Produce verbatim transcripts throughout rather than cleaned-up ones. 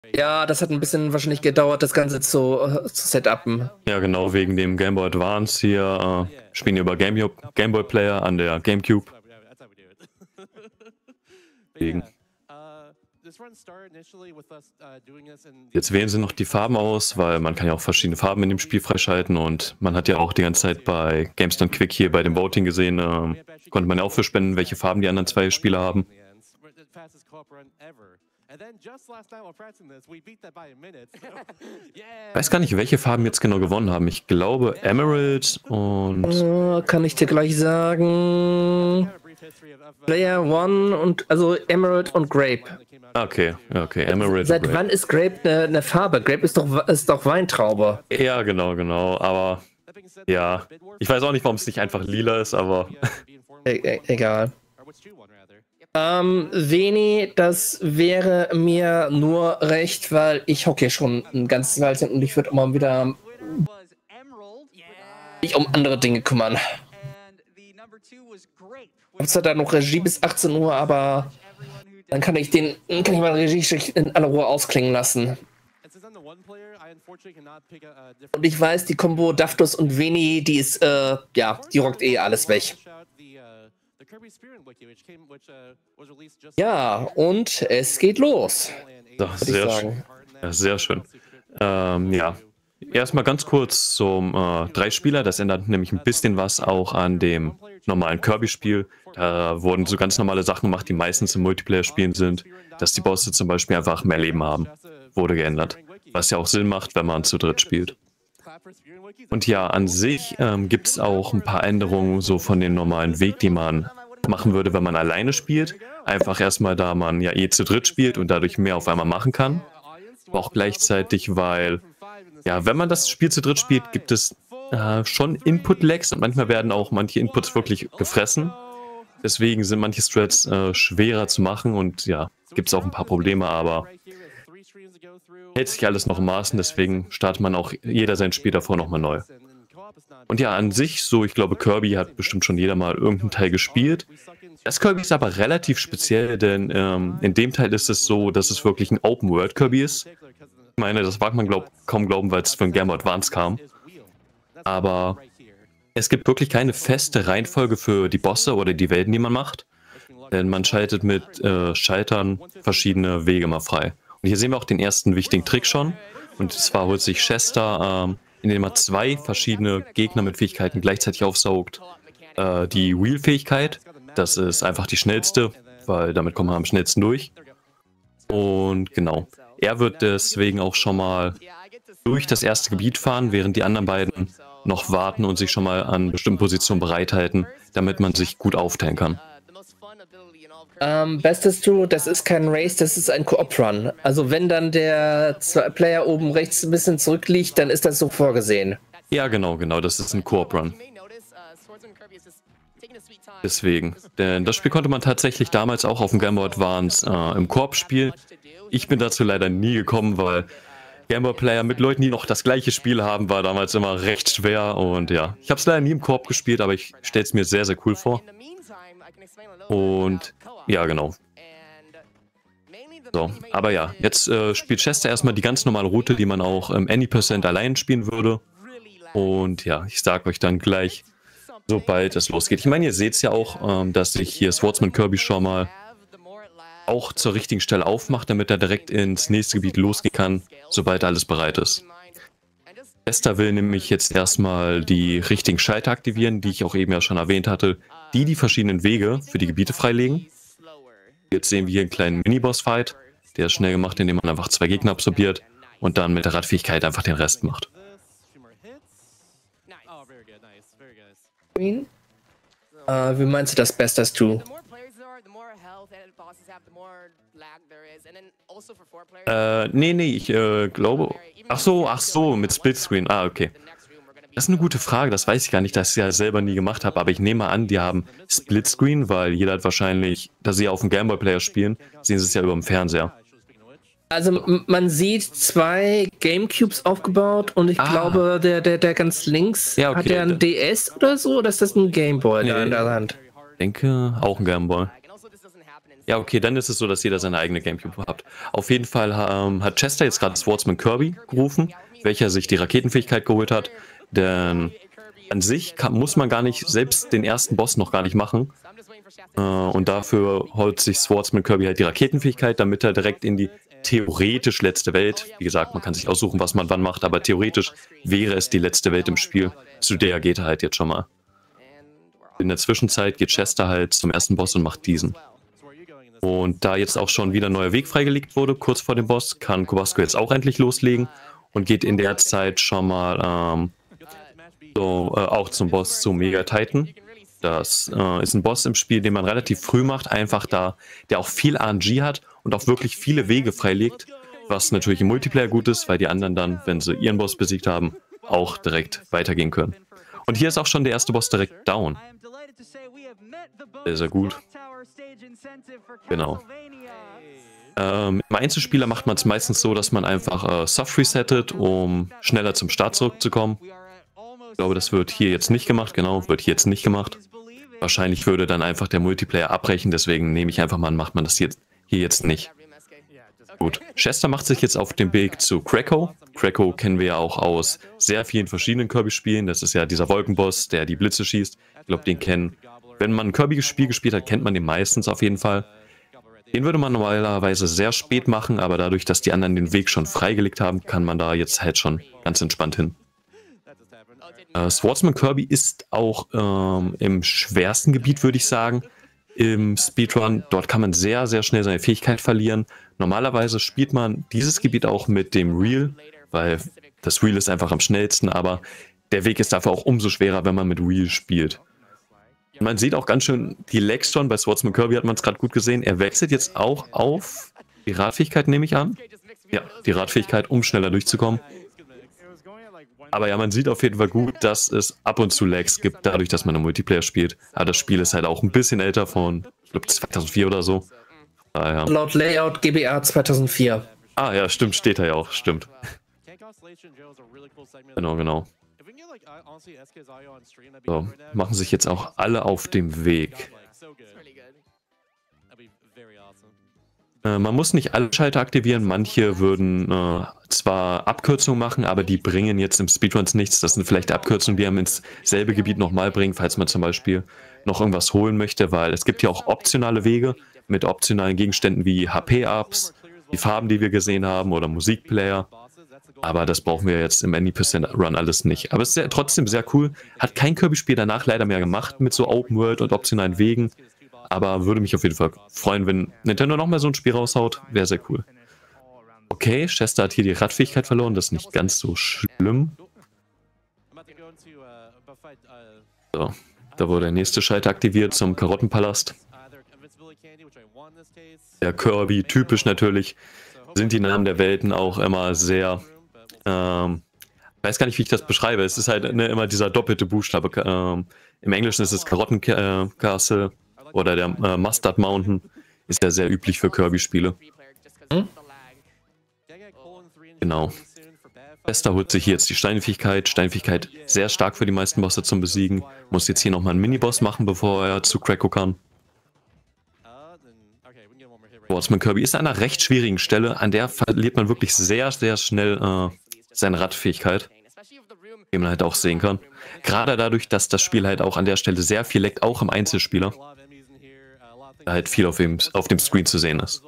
Ja, das hat ein bisschen wahrscheinlich gedauert, das Ganze zu, äh, zu setupen. Ja, genau, wegen dem Game Boy Advance hier. Äh, spielen hier über Game, Game Boy Player an der GameCube. Wegen. Jetzt wählen sie noch die Farben aus, weil man kann ja auch verschiedene Farben in dem Spiel freischalten und man hat ja auch die ganze Zeit bei GameStone Quick hier bei dem Voting gesehen, äh, konnte man ja auch für spenden, welche Farben die anderen zwei Spieler haben. Ich weiß gar nicht, welche Farben jetzt genau gewonnen haben. Ich glaube Emerald und... Uh, kann ich dir gleich sagen... Player One und also Emerald und Grape. Okay, okay, Emerald. Seit wann ist Grape eine ne Farbe? Grape ist doch, ist doch Weintraube. Ja, genau, genau. Aber ja, ich weiß auch nicht, warum es nicht einfach lila ist, aber... e e egal. Ähm, Veni, das wäre mir nur recht, weil ich hocke hier schon ein ganzes Weilchen und ich würde immer wieder mich um andere Dinge kümmern. Ich habe zwar da noch Regie bis achtzehn Uhr, aber dann kann ich den, kann ich meine Regie in aller Ruhe ausklingen lassen. Und ich weiß, die Kombo Daftus und Veni, die ist, äh, ja, die rockt eh alles weg. Ja, und es geht los. So, sehr schön. Ja, sehr schön. Ähm, ja. Erstmal ganz kurz zum äh, Drei-Spieler. Das ändert nämlich ein bisschen was auch an dem normalen Kirby-Spiel. Da wurden so ganz normale Sachen gemacht, die meistens im Multiplayer-Spielen sind. Dass die Bosse zum Beispiel einfach mehr Leben haben. Wurde geändert. Was ja auch Sinn macht, wenn man zu dritt spielt. Und ja, an sich ähm, gibt es auch ein paar Änderungen so von dem normalen Weg, die man machen würde, wenn man alleine spielt. Einfach erstmal, da man ja eh zu dritt spielt und dadurch mehr auf einmal machen kann. Aber auch gleichzeitig, weil, ja, wenn man das Spiel zu dritt spielt, gibt es äh, schon Input-Lags und manchmal werden auch manche Inputs wirklich gefressen. Deswegen sind manche Strats äh, schwerer zu machen und ja, gibt es auch ein paar Probleme, aber hält sich alles noch im Maßen, deswegen startet man auch jeder sein Spiel davor nochmal neu. Und ja, an sich, so, ich glaube, Kirby hat bestimmt schon jeder mal irgendeinen Teil gespielt. Das Kirby ist aber relativ speziell, denn ähm, in dem Teil ist es so, dass es wirklich ein Open-World-Kirby ist. Ich meine, das mag man glaub, kaum glauben, weil es von Game Boy Advance kam. Aber es gibt wirklich keine feste Reihenfolge für die Bosse oder die Welten, die man macht. Denn man schaltet mit äh, Schaltern verschiedene Wege mal frei. Und hier sehen wir auch den ersten wichtigen Trick schon. Und zwar holt sich Chester, ähm, indem er zwei verschiedene Gegner mit Fähigkeiten gleichzeitig aufsaugt. Äh, die Wheel-Fähigkeit, das ist einfach die schnellste, weil damit kommt man am schnellsten durch. Und genau, er wird deswegen auch schon mal durch das erste Gebiet fahren, während die anderen beiden noch warten und sich schon mal an bestimmten Positionen bereithalten, damit man sich gut aufteilen kann. Ähm, Bestes True, das ist kein Race, das ist ein Koop-Run. Also wenn dann der Player oben rechts ein bisschen zurückliegt, dann ist das so vorgesehen. Ja, genau, genau, das ist ein Koop-Run. Deswegen, denn das Spiel konnte man tatsächlich damals auch auf dem Game Boy Advance äh, im Koop spielen. Ich bin dazu leider nie gekommen, weil Game Boy Player mit Leuten, die noch das gleiche Spiel haben, war damals immer recht schwer. Und ja, ich habe es leider nie im Koop gespielt, aber ich stelle es mir sehr, sehr cool vor. Und ja, genau. So, aber ja, jetzt äh, spielt Chester erstmal die ganz normale Route, die man auch im Any Percent allein spielen würde. Und ja, ich sage euch dann gleich, sobald es losgeht. Ich meine, ihr seht es ja auch, ähm, dass sich hier Swordsman Kirby schon mal auch zur richtigen Stelle aufmacht, damit er direkt ins nächste Gebiet losgehen kann, sobald alles bereit ist. Chester will nämlich jetzt erstmal die richtigen Schalter aktivieren, die ich auch eben ja schon erwähnt hatte, die die verschiedenen Wege für die Gebiete freilegen. Jetzt sehen wir hier einen kleinen Mini-Boss-Fight. Der ist schnell gemacht, indem man einfach zwei Gegner absorbiert und dann mit der Radfähigkeit einfach den Rest macht. Äh, wie meinst du das Bestes True? Äh, nee, nee, ich äh, glaube... Ach so, ach so, mit Splitscreen. Ah, okay. Das ist eine gute Frage, das weiß ich gar nicht, dass ich ja selber nie gemacht habe, aber ich nehme an, die haben Splitscreen, weil jeder hat wahrscheinlich, da sie auf dem Game Boy Player spielen, sehen sie es ja über dem Fernseher. Also man sieht zwei Gamecubes aufgebaut und ich ah. glaube, der, der, der ganz links, ja, okay. Hat der ein D S oder so, oder ist das ein Gameboy nee, da in der Hand? Ich denke, auch ein Gameboy. Ja, okay, dann ist es so, dass jeder seine eigene Gamecube hat. Auf jeden Fall ähm, hat Chester jetzt gerade Swordsman Kirby gerufen, welcher sich die Raketenfähigkeit geholt hat. Denn an sich kann, muss man gar nicht, selbst den ersten Boss noch gar nicht machen. Äh, und dafür holt sich Swordsman Kirby halt die Raketenfähigkeit, damit er direkt in die theoretisch letzte Welt, wie gesagt, man kann sich aussuchen, was man wann macht, aber theoretisch wäre es die letzte Welt im Spiel. Zu der geht er halt jetzt schon mal. In der Zwischenzeit geht Chester halt zum ersten Boss und macht diesen. Und da jetzt auch schon wieder ein neuer Weg freigelegt wurde, kurz vor dem Boss, kann Kubasco jetzt auch endlich loslegen und geht in der Zeit schon mal ähm, so, äh, auch zum Boss, zu Mega Titan. Das äh, ist ein Boss im Spiel, den man relativ früh macht, einfach da der auch viel R N G hat und auch wirklich viele Wege freilegt, was natürlich im Multiplayer gut ist, weil die anderen dann, wenn sie ihren Boss besiegt haben, auch direkt weitergehen können. Und hier ist auch schon der erste Boss direkt down. Sehr, sehr gut. Genau. Ähm, Im Einzelspieler macht man es meistens so, dass man einfach äh, soft resettet, um schneller zum Start zurückzukommen. Ich glaube, das wird hier jetzt nicht gemacht, genau, wird hier jetzt nicht gemacht. Wahrscheinlich würde dann einfach der Multiplayer abbrechen, deswegen nehme ich einfach mal an, macht man das jetzt, hier jetzt nicht. Gut, Chester macht sich jetzt auf den Weg zu Krakow. Krakow kennen wir ja auch aus sehr vielen verschiedenen Kirby-Spielen. Das ist ja dieser Wolkenboss, der die Blitze schießt. Ich glaube, den kennen, wenn man ein Kirby-Spiel gespielt hat, kennt man den meistens auf jeden Fall. Den würde man normalerweise sehr spät machen, aber dadurch, dass die anderen den Weg schon freigelegt haben, kann man da jetzt halt schon ganz entspannt hin. Äh, Swordsman Kirby ist auch ähm, im schwersten Gebiet, würde ich sagen, im Speedrun. Dort kann man sehr, sehr schnell seine Fähigkeit verlieren. Normalerweise spielt man dieses Gebiet auch mit dem Reel, weil das Reel ist einfach am schnellsten, aber der Weg ist dafür auch umso schwerer, wenn man mit Reel spielt. Man sieht auch ganz schön die Lags schon, bei Swordsman Kirby hat man es gerade gut gesehen. Er wechselt jetzt auch auf die Radfähigkeit, nehme ich an. Ja, die Radfähigkeit, um schneller durchzukommen. Aber ja, man sieht auf jeden Fall gut, dass es ab und zu Lags gibt, dadurch, dass man im Multiplayer spielt. Aber das Spiel ist halt auch ein bisschen älter, von, ich glaube, zweitausendvier oder so. Ah, ja. Laut Layout G B A zweitausendvier. Ah ja, stimmt, steht da ja auch, stimmt. Genau, genau. So, machen sich jetzt auch alle auf dem Weg. Äh, man muss nicht alle Schalter aktivieren, manche würden äh, zwar Abkürzungen machen, aber die bringen jetzt im Speedruns nichts. Das sind vielleicht Abkürzungen, die einem ins selbe Gebiet nochmal bringen, falls man zum Beispiel noch irgendwas holen möchte, weil es gibt ja auch optionale Wege mit optionalen Gegenständen wie H P-Ups, die Farben, die wir gesehen haben, oder Musikplayer. Aber das brauchen wir jetzt im Any Percent Run alles nicht. Aber es ist sehr, trotzdem sehr cool. Hat kein Kirby-Spiel danach leider mehr gemacht mit so Open World und optionalen Wegen. Aber würde mich auf jeden Fall freuen, wenn Nintendo noch mal so ein Spiel raushaut. Wäre sehr cool. Okay, Chester hat hier die Radfähigkeit verloren. Das ist nicht ganz so schlimm. So, da wurde der nächste Schalter aktiviert zum Karottenpalast. Der Kirby, typisch natürlich, sind die Namen der Welten auch immer sehr... Ähm, ich weiß gar nicht, wie ich das beschreibe. Es ist halt ne, immer dieser doppelte Buchstabe. Ähm, Im Englischen ist es Karottencastle oder der äh, Mustard Mountain. Ist ja sehr üblich für Kirby-Spiele. Hm? Genau. Chester holt sich hier jetzt die Steinfähigkeit. Steinfähigkeit sehr stark für die meisten Bosse zum Besiegen. Muss jetzt hier nochmal einen Miniboss machen, bevor er zu Krakow kann. Swordsman Kirby ist an einer recht schwierigen Stelle. An der verliert man wirklich sehr, sehr schnell äh, seine Radfähigkeit. Wie man halt auch sehen kann. Gerade dadurch, dass das Spiel halt auch an der Stelle sehr viel leckt, auch im Einzelspieler. Da halt viel auf dem, auf dem Screen zu sehen ist.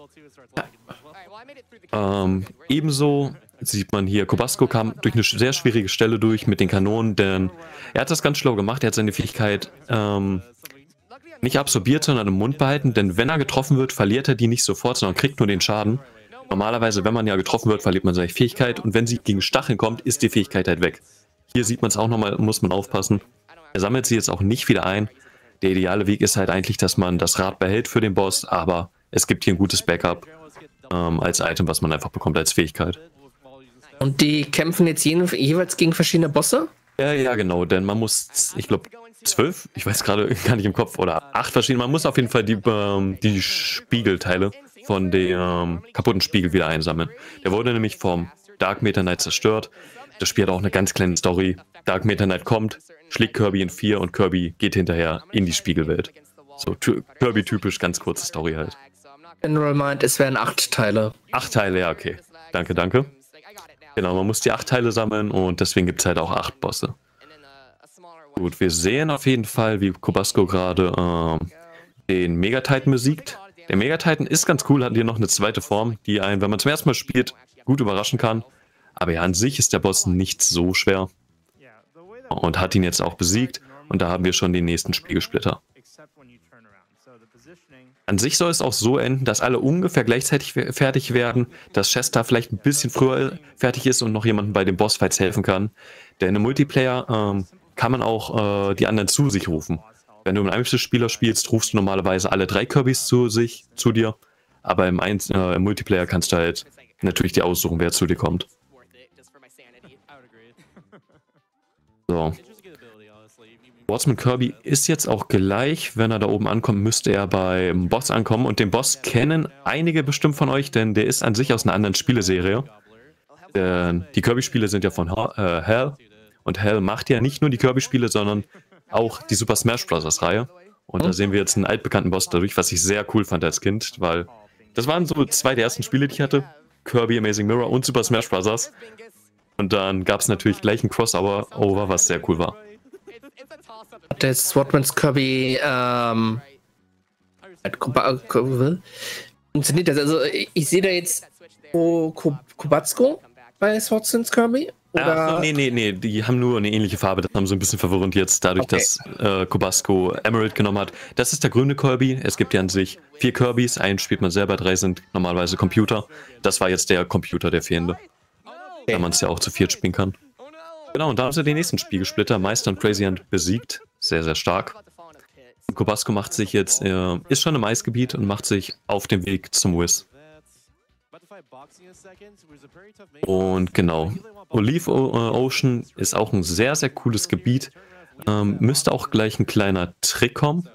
Ja. Ähm, ebenso sieht man hier, Kubasco kam durch eine sehr schwierige Stelle durch mit den Kanonen, denn er hat das ganz schlau gemacht. Er hat seine Fähigkeit ähm, nicht absorbiert, sondern im Mund behalten, denn wenn er getroffen wird, verliert er die nicht sofort, sondern kriegt nur den Schaden. Normalerweise, wenn man ja getroffen wird, verliert man seine Fähigkeit und wenn sie gegen Stacheln kommt, ist die Fähigkeit halt weg. Hier sieht man es auch nochmal, muss man aufpassen. Er sammelt sie jetzt auch nicht wieder ein. Der ideale Weg ist halt eigentlich, dass man das Rad behält für den Boss, aber es gibt hier ein gutes Backup ähm, als Item, was man einfach bekommt als Fähigkeit. Und die kämpfen jetzt jeweils gegen verschiedene Bosse? Ja, ja, genau, denn man muss, ich glaube, zwölf, ich weiß gerade gar nicht im Kopf, oder acht verschiedene, man muss auf jeden Fall die, ähm, die Spiegelteile von dem ähm, kaputten Spiegel wieder einsammeln. Der wurde nämlich vom Dark Meta Knight zerstört. Das Spiel hat auch eine ganz kleine Story. Dark Meta Knight kommt, schlägt Kirby in vier und Kirby geht hinterher in die Spiegelwelt. So Kirby-typisch, ganz kurze Story halt. General meint, es wären acht Teile. Acht Teile, ja, okay. Danke, danke. Genau, man muss die acht Teile sammeln und deswegen gibt es halt auch acht Bosse. Gut, wir sehen auf jeden Fall, wie Kobasco gerade ähm, den Megatitan besiegt. Der Megatitan ist ganz cool, hat hier noch eine zweite Form, die einen, wenn man zum ersten Mal spielt, gut überraschen kann. Aber ja, an sich ist der Boss nicht so schwer. Und hat ihn jetzt auch besiegt. Und da haben wir schon den nächsten Spiegelsplitter. An sich soll es auch so enden, dass alle ungefähr gleichzeitig fertig werden, dass Chester vielleicht ein bisschen früher fertig ist und noch jemandem bei den Bossfights helfen kann. Denn im Multiplayer ähm, kann man auch äh, die anderen zu sich rufen. Wenn du im Einzelspieler spielst, rufst du normalerweise alle drei Kirbys zu sich, zu dir. Aber im, Einz äh, im Multiplayer kannst du halt natürlich dir aussuchen, wer zu dir kommt. So. Swordsman Kirby ist jetzt auch gleich, wenn er da oben ankommt, müsste er beim Boss ankommen. Und den Boss kennen einige bestimmt von euch, denn der ist an sich aus einer anderen Spieleserie. Denn die Kirby-Spiele sind ja von äh, Hell. Und Hell macht ja nicht nur die Kirby-Spiele, sondern auch die Super Smash Bros. Reihe. Und da sehen wir jetzt einen altbekannten Boss dadurch, was ich sehr cool fand als Kind, weil das waren so zwei der ersten Spiele, die ich hatte. Kirby, Amazing Mirror und Super Smash Bros. Und dann gab es natürlich gleich ein Crossover, over, was sehr cool war. Der Swordsman's Kirby, ähm, funktioniert das? Also ich, ich sehe da jetzt oh, Kobasco bei Swordsman's Kirby? Oder? Ach, nee, nee, nee, die haben nur eine ähnliche Farbe, das haben so ein bisschen verwirrend jetzt, dadurch, okay. dass äh, Kobasco Emerald genommen hat. Das ist der grüne Kirby, es gibt ja an sich vier Kirbys, einen spielt man selber, drei sind normalerweise Computer. Das war jetzt der Computer, der fehlende. Okay. Da man es ja auch zu viert spielen kann. Genau, und da haben sie den nächsten Spiegelsplitter, Meister und Crazy Hand, besiegt. Sehr, sehr stark. Und Kobasco macht sich jetzt, äh, ist schon im Eisgebiet und macht sich auf den Weg zum Wiz. Und genau, Olive Ocean ist auch ein sehr, sehr cooles Gebiet. Ähm, müsste auch gleich ein kleiner Trick kommen.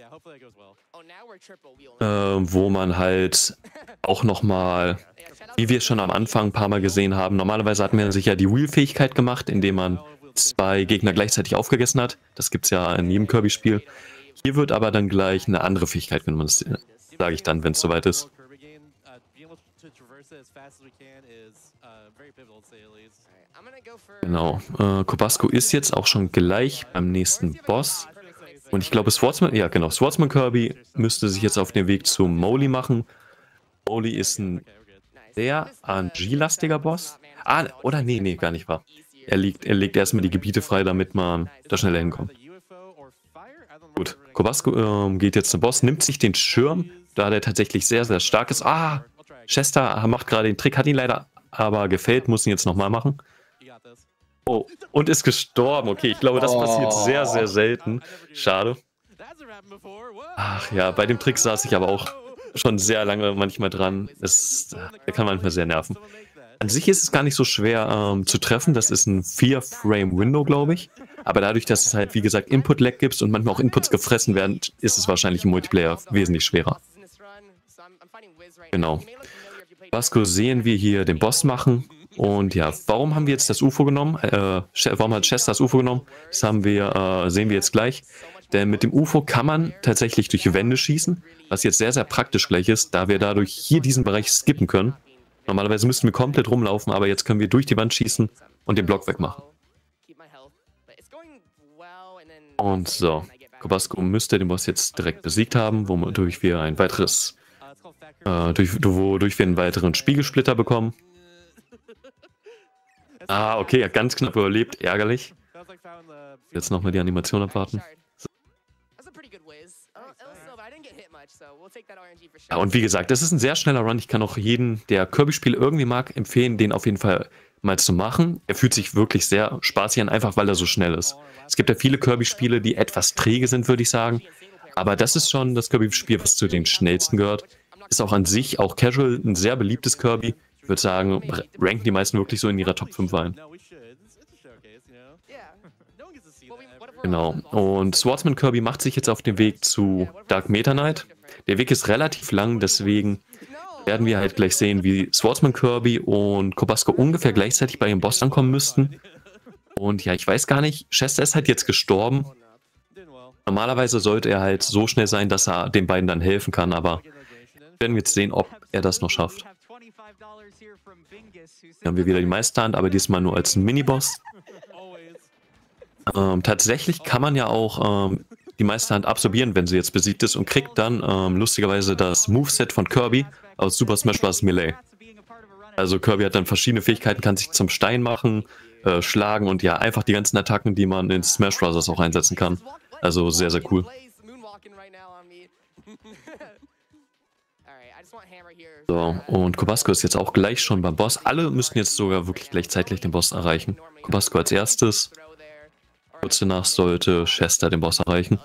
Äh, wo man halt auch nochmal, wie wir schon am Anfang ein paar Mal gesehen haben, normalerweise hat man sich ja die Wheel-Fähigkeit gemacht, indem man zwei Gegner gleichzeitig aufgegessen hat. Das gibt es ja in jedem Kirby-Spiel. Hier wird aber dann gleich eine andere Fähigkeit, wenn man das, sage ich dann, wenn es soweit ist. Genau, äh, Kobasco ist jetzt auch schon gleich beim nächsten Boss. Und ich glaube, Swordsman, ja genau, Swordsman Kirby müsste sich jetzt auf den Weg zu Moly machen. Moly ist ein sehr R N G-lastiger Boss. Ah, oder nee, nee, gar nicht wahr. Er, liegt, er legt erstmal die Gebiete frei, damit man da schneller hinkommt. Gut, Kobasco ähm, geht jetzt zum Boss, nimmt sich den Schirm, da der tatsächlich sehr, sehr stark ist. Ah, Chester macht gerade den Trick, hat ihn leider aber gefällt, muss ihn jetzt nochmal machen. Oh, und ist gestorben. Okay, ich glaube, das passiert sehr, sehr selten. Schade. Ach ja, bei dem Trick saß ich aber auch schon sehr lange manchmal dran. Es, der kann manchmal sehr nerven. An sich ist es gar nicht so schwer ähm, zu treffen. Das ist ein vier Frame Window, glaube ich. Aber dadurch, dass es halt, wie gesagt, Input-Lag gibt und manchmal auch Inputs gefressen werden, ist es wahrscheinlich im Multiplayer wesentlich schwerer. Genau. Kobasco sehen wir hier den Boss machen. Und ja, warum haben wir jetzt das U F O genommen? Äh, warum hat Chester das U F O genommen? Das haben wir, äh, sehen wir jetzt gleich. Denn mit dem U F O kann man tatsächlich durch Wände schießen, was jetzt sehr, sehr praktisch gleich ist, da wir dadurch hier diesen Bereich skippen können. Normalerweise müssten wir komplett rumlaufen, aber jetzt können wir durch die Wand schießen und den Block wegmachen. Und so, Kobasco müsste den Boss jetzt direkt besiegt haben, wodurch wir ein weiteres, äh, durch, wodurch wir einen weiteren Spiegelsplitter bekommen. Ah, okay, er hat ganz knapp überlebt, ärgerlich. Jetzt nochmal die Animation abwarten. So. Ja, und wie gesagt, das ist ein sehr schneller Run. Ich kann auch jeden, der Kirby-Spiel irgendwie mag, empfehlen, den auf jeden Fall mal zu machen. Er fühlt sich wirklich sehr spaßig an, einfach weil er so schnell ist. Es gibt ja viele Kirby-Spiele, die etwas träge sind, würde ich sagen. Aber das ist schon das Kirby-Spiel, was zu den schnellsten gehört. Ist auch an sich, auch casual, ein sehr beliebtes Kirby. Ich würde sagen, ranken die meisten wirklich so in ihrer Top fünf ein. Genau. Und Swordsman Kirby macht sich jetzt auf den Weg zu Dark Meta Knight. Der Weg ist relativ lang, deswegen werden wir halt gleich sehen, wie Swordsman Kirby und Kobasco ungefähr gleichzeitig bei ihrem Boss ankommen müssten. Und ja, ich weiß gar nicht, Chester ist halt jetzt gestorben. Normalerweise sollte er halt so schnell sein, dass er den beiden dann helfen kann, aber Werden wir jetzt sehen, ob er das noch schafft. Hier haben wir wieder die Meisterhand, aber diesmal nur als Miniboss. Ähm, tatsächlich kann man ja auch ähm, die Meisterhand absorbieren, wenn sie jetzt besiegt ist, und kriegt dann ähm, lustigerweise das Moveset von Kirby aus Super Smash Bros. Melee. Also Kirby hat dann verschiedene Fähigkeiten, kann sich zum Stein machen, äh, schlagen und ja, einfach die ganzen Attacken, die man in Smash Bros. Auch einsetzen kann. Also sehr, sehr cool. So, und Kubasco ist jetzt auch gleich schon beim Boss. Alle müssten jetzt sogar wirklich gleichzeitig den Boss erreichen. Kubasco als erstes. Kurz danach sollte Chester den Boss erreichen.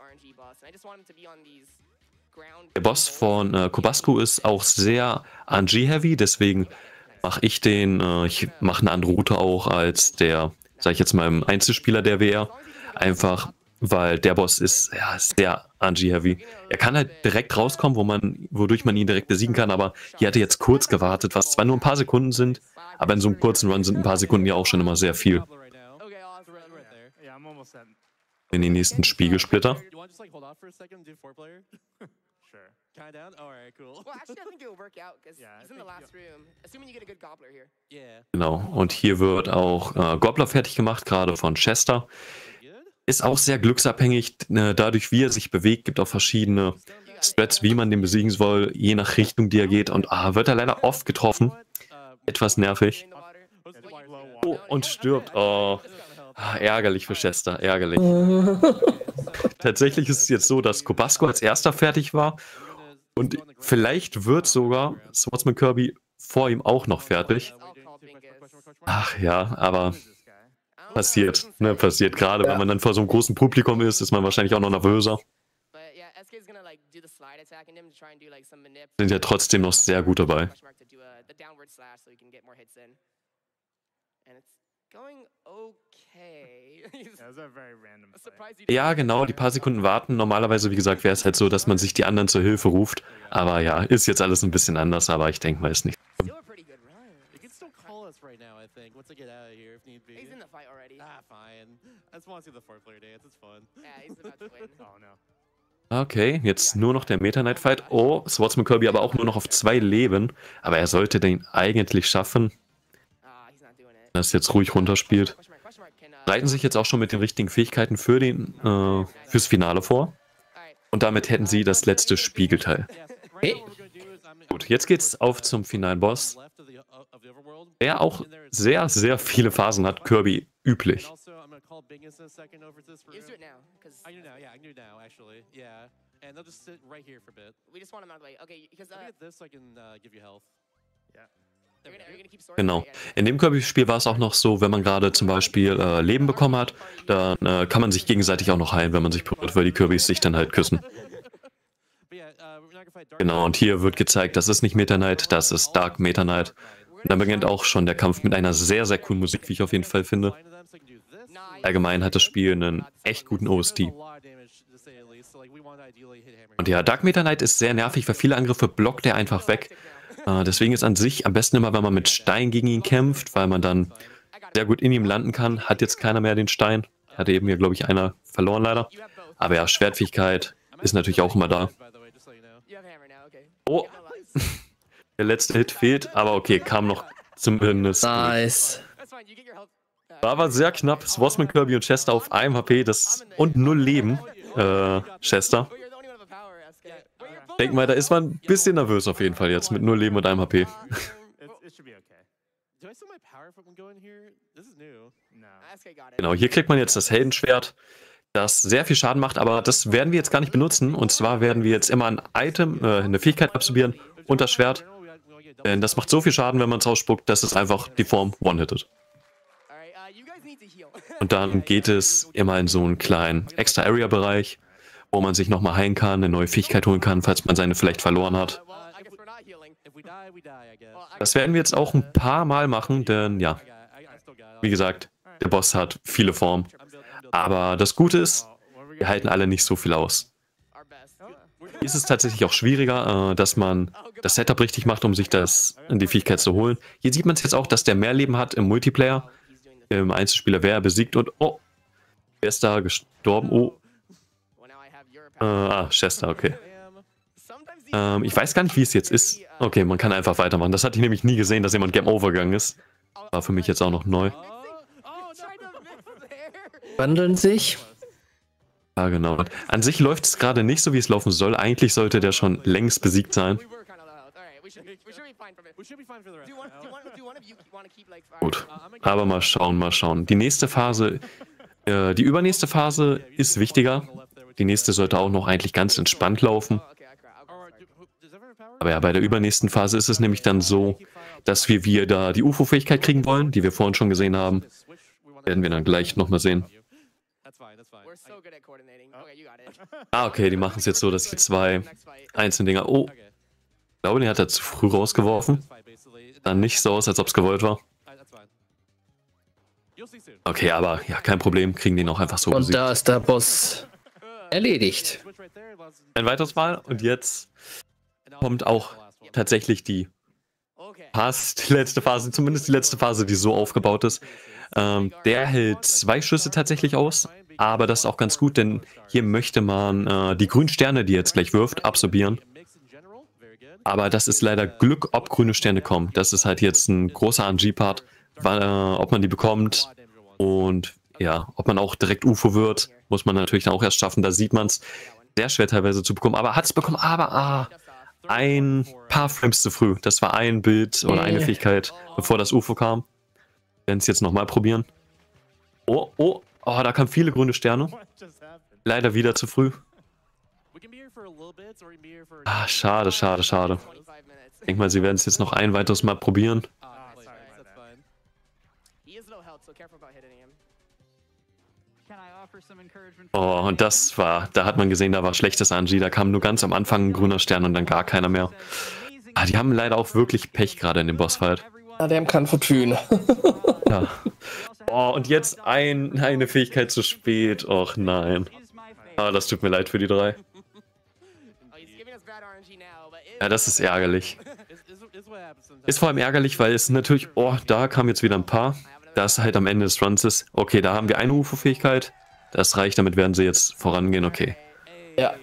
Der Boss von äh, Kubasco ist auch sehr R N G-heavy, deswegen mache ich den, äh, ich mache eine andere Route auch als der, sag ich jetzt mal, im Einzelspieler der W R. Einfach, weil der Boss ist ja sehr R N G-heavy. Er kann halt direkt rauskommen, wo man, wodurch man ihn direkt besiegen kann, aber hier hat er jetzt kurz gewartet, was zwar nur ein paar Sekunden sind, aber in so einem kurzen Run sind ein paar Sekunden ja auch schon immer sehr viel. In den nächsten Spiegelsplitter. Genau, und hier wird auch äh, Gobbler fertig gemacht, gerade von Chester. Ist auch sehr glücksabhängig, äh, dadurch wie er sich bewegt, gibt auch verschiedene Strats, wie man den besiegen soll, je nach Richtung, die er geht. Und ah, wird er leider oft getroffen. Etwas nervig. Oh, und stirbt. Oh. Ah, ärgerlich für Chester, ärgerlich. Tatsächlich ist es jetzt so, dass Kubasco als erster fertig war und vielleicht wird sogar Swordsman Kirby vor ihm auch noch fertig. Ach ja, aber passiert, ne, passiert. Gerade wenn man dann vor so einem großen Publikum ist, ist man wahrscheinlich auch noch nervöser. Sind ja trotzdem noch sehr gut dabei. Ja, genau, die paar Sekunden warten. Normalerweise, wie gesagt, wäre es halt so, dass man sich die anderen zur Hilfe ruft. Aber ja, ist jetzt alles ein bisschen anders, aber ich denke mal, ist nicht. Okay, jetzt nur noch der Meta Knight Fight. Oh, Swordsman Kirby aber auch nur noch auf zwei Leben. Aber er sollte den eigentlich schaffen. Dass er jetzt ruhig runterspielt. Bereiten sich jetzt auch schon mit den richtigen Fähigkeiten für den, äh, fürs Finale vor. Und damit hätten sie das letzte Spiegelteil. Hey. Gut, jetzt geht's auf zum finalen Boss. Der auch sehr, sehr viele Phasen hat, Kirby üblich. Genau. In dem Kirby-Spiel war es auch noch so, wenn man gerade zum Beispiel äh, Leben bekommen hat, dann äh, kann man sich gegenseitig auch noch heilen, wenn man sich berührt, weil die Kirbys sich dann halt küssen. Genau, und hier wird gezeigt, das ist nicht Meta Knight, das ist Dark Meta Knight. Und dann beginnt auch schon der Kampf mit einer sehr, sehr coolen Musik, wie ich auf jeden Fall finde. Allgemein hat das Spiel einen echt guten O S T. Und ja, Dark Meta Knight ist sehr nervig, weil viele Angriffe blockt er einfach weg. Uh, deswegen ist an sich am besten immer, wenn man mit Stein gegen ihn kämpft, weil man dann sehr gut in ihm landen kann. Hat jetzt keiner mehr den Stein. Hatte eben hier, glaube ich, einer verloren leider. Aber ja, Schwertfähigkeit ist natürlich auch immer da. Oh, der letzte Hit fehlt, aber okay, kam noch zumindest. Nice. War aber sehr knapp. Swordsman Kirby und Chester auf einem H P das, und null Leben. Äh, Chester. Ich denke mal, da ist man ein bisschen nervös auf jeden Fall jetzt mit null Leben und einem H P. Genau, hier kriegt man jetzt das Heldenschwert, das sehr viel Schaden macht, aber das werden wir jetzt gar nicht benutzen. Und zwar werden wir jetzt immer ein Item, äh, eine Fähigkeit absorbieren und das Schwert. Denn das macht so viel Schaden, wenn man es ausspuckt, dass es einfach die Form one-hittet. Und dann geht es immer in so einen kleinen Extra-Area-Bereich, wo man sich nochmal heilen kann, eine neue Fähigkeit holen kann, falls man seine vielleicht verloren hat. Das werden wir jetzt auch ein paar Mal machen, denn ja, wie gesagt, der Boss hat viele Formen. Aber das Gute ist, wir halten alle nicht so viel aus. Hier ist es tatsächlich auch schwieriger, dass man das Setup richtig macht, um sich das in die Fähigkeit zu holen. Hier sieht man es jetzt auch, dass der mehr Leben hat im Multiplayer. Im Einzelspieler wäre er besiegt und oh, wer ist da gestorben? Oh. Äh, ah, Chester, okay. Ähm, ich weiß gar nicht, wie es jetzt ist. Okay, man kann einfach weitermachen. Das hatte ich nämlich nie gesehen, dass jemand Game Over gegangen ist. War für mich jetzt auch noch neu. Wandeln sich. Ja, genau. An sich läuft es gerade nicht so, wie es laufen soll. Eigentlich sollte der schon längst besiegt sein. Gut, aber mal schauen, mal schauen. Die nächste Phase, äh, die übernächste Phase ist wichtiger. Die nächste sollte auch noch eigentlich ganz entspannt laufen. Aber ja, bei der übernächsten Phase ist es nämlich dann so, dass wir wieder die U F O-Fähigkeit kriegen wollen, die wir vorhin schon gesehen haben. Werden wir dann gleich nochmal sehen. Ah, okay, die machen es jetzt so, dass die zwei einzelnen Dinger... Oh, ich glaube, den hat er zu früh rausgeworfen. Dann nicht so aus, als ob es gewollt war. Okay, aber ja, kein Problem, kriegen den auch einfach so Und besiegt. da ist der Boss erledigt. Ein weiteres Mal und jetzt kommt auch tatsächlich die fast die letzte Phase, zumindest die letzte Phase, die so aufgebaut ist. Ähm, der hält zwei Schüsse tatsächlich aus, aber das ist auch ganz gut, denn hier möchte man äh, die grünen Sterne, die er jetzt gleich wirft, absorbieren. Aber das ist leider Glück, ob grüne Sterne kommen. Das ist halt jetzt ein großer R N G-Part, äh, ob man die bekommt und ja, ob man auch direkt U F O wird, muss man natürlich dann auch erst schaffen. Da sieht man es sehr schwer teilweise zu bekommen, aber hat es bekommen, aber ah, ein paar Frames zu früh. Das war ein Bild oder eine Fähigkeit, bevor das U F O kam. Wir werden es jetzt nochmal probieren. Oh, oh, oh, da kamen viele grüne Sterne. Leider wieder zu früh. Ah, schade, schade, schade. Ich denke mal, sie werden es jetzt noch ein weiteres Mal probieren. Oh, und das war, da hat man gesehen, da war schlechtes R N G. Da kam nur ganz am Anfang ein grüner Stern und dann gar keiner mehr. Ah, die haben leider auch wirklich Pech gerade in dem Bossfight. Ja, der kann vertünen. Ja. Oh, und jetzt ein, eine Fähigkeit zu spät. Och nein. Ah, das tut mir leid für die drei. Ja, das ist ärgerlich. Ist vor allem ärgerlich, weil es natürlich... Oh, da kam jetzt wieder ein paar. Das halt am Ende des Runs ist. Okay, da haben wir eine U F O-Fähigkeit. Das reicht, damit werden sie jetzt vorangehen. Okay. Ja.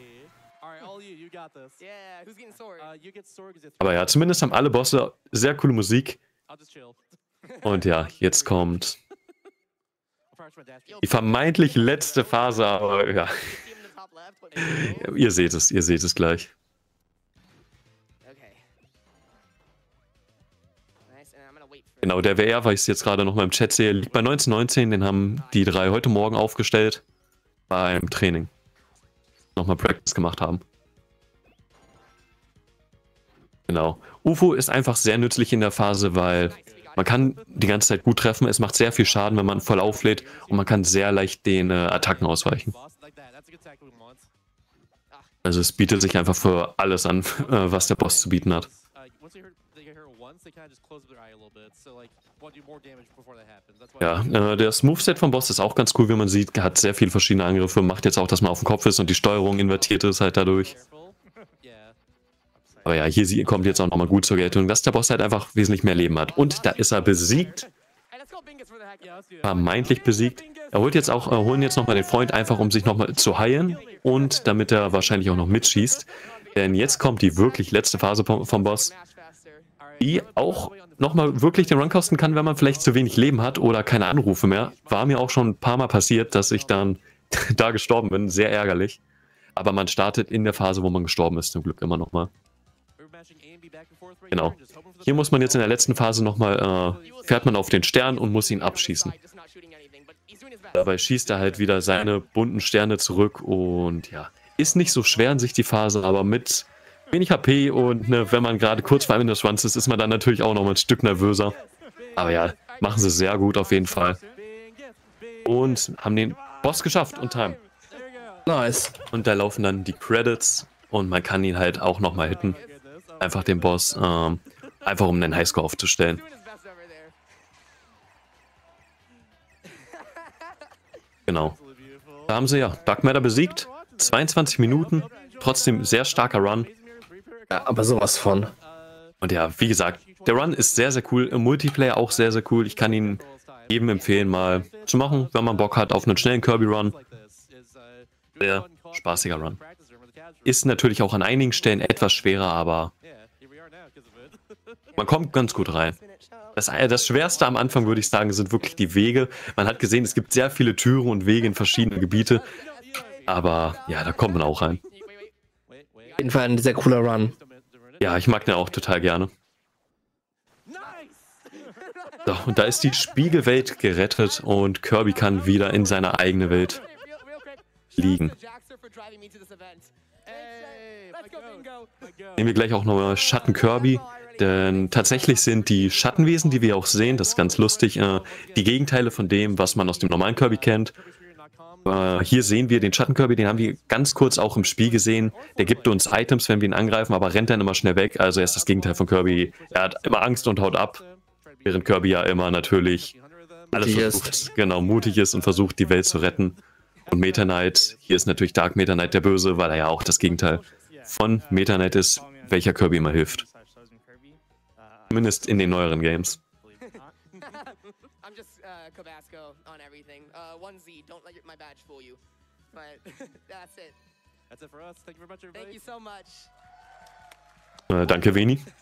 Aber ja, zumindest haben alle Bosse sehr coole Musik. Und ja, jetzt kommt die vermeintlich letzte Phase, aber ja. Ihr seht es, ihr seht es gleich. Genau, der W R, weil ich es jetzt gerade noch mal im Chat sehe, liegt bei neunzehn neunzehn. Den haben die drei heute Morgen aufgestellt beim Training. Nochmal Practice gemacht haben. Genau. U F O ist einfach sehr nützlich in der Phase, weil man kann die ganze Zeit gut treffen. Es macht sehr viel Schaden, wenn man voll auflädt. Und man kann sehr leicht den äh, Attacken ausweichen. Also es bietet sich einfach für alles an, äh, was der Boss zu bieten hat. Ja, äh, das Moveset vom Boss ist auch ganz cool, wie man sieht. Er hat sehr viele verschiedene Angriffe. Macht jetzt auch, dass man auf dem Kopf ist und die Steuerung invertiert ist halt dadurch. Aber ja, hier kommt jetzt auch nochmal gut zur Geltung, dass der Boss halt einfach wesentlich mehr Leben hat. Und da ist er besiegt. Vermeintlich besiegt. Er holt jetzt auch, äh, holen jetzt nochmal den Freund, einfach um sich nochmal zu heilen. Und damit er wahrscheinlich auch noch mitschießt. Denn jetzt kommt die wirklich letzte Phase vom, vom Boss. Die auch nochmal wirklich den Run kosten kann, wenn man vielleicht zu wenig Leben hat oder keine Anrufe mehr. War mir auch schon ein paar Mal passiert, dass ich dann da gestorben bin. Sehr ärgerlich. Aber man startet in der Phase, wo man gestorben ist, zum Glück immer nochmal. Genau. Hier muss man jetzt in der letzten Phase nochmal, äh, fährt man auf den Stern und muss ihn abschießen. Dabei schießt er halt wieder seine bunten Sterne zurück und ja, ist nicht so schwer an sich die Phase, aber mit wenig H P und ne, wenn man gerade kurz vor Ende des Runs ist, ist man dann natürlich auch noch mal ein Stück nervöser. Aber ja, machen sie sehr gut auf jeden Fall. Und haben den Boss geschafft und Time. Nice. Und da laufen dann die Credits und man kann ihn halt auch nochmal hitten. Einfach den Boss, ähm, einfach um den Highscore aufzustellen. Genau. Da haben sie ja Dark Matter besiegt. zweiundzwanzig Minuten. Trotzdem sehr starker Run. Ja, aber sowas von. Und ja, wie gesagt, der Run ist sehr, sehr cool. Im Multiplayer auch sehr, sehr cool. Ich kann ihn jedem empfehlen, mal zu machen, wenn man Bock hat auf einen schnellen Kirby-Run. Sehr spaßiger Run. ist natürlich auch an einigen Stellen etwas schwerer, aber man kommt ganz gut rein. Das, das Schwerste am Anfang, würde ich sagen, sind wirklich die Wege. Man hat gesehen, es gibt sehr viele Türen und Wege in verschiedene Gebiete. Aber ja, da kommt man auch rein. Auf jeden Fall ein sehr cooler Run. Ja, ich mag den auch total gerne. So, und da ist die Spiegelwelt gerettet und Kirby kann wieder in seine eigene Welt liegen. Nehmen wir gleich auch nochmal Schatten Kirby, denn tatsächlich sind die Schattenwesen, die wir auch sehen, das ist ganz lustig, äh, die Gegenteile von dem, was man aus dem normalen Kirby kennt. Äh, hier sehen wir den Schatten Kirby, den haben wir ganz kurz auch im Spiel gesehen. Der gibt uns Items, wenn wir ihn angreifen, aber rennt dann immer schnell weg. Also er ist das Gegenteil von Kirby. Er hat immer Angst und haut ab, während Kirby ja immer natürlich alles versucht, genau, mutig ist und versucht, die Welt zu retten. Und Meta Knight, hier ist natürlich Dark Meta Knight der Böse, weil er ja auch das Gegenteil von Meta Knight ist, welcher Kirby immer hilft. Zumindest in den neueren Games. Äh, danke, Veni.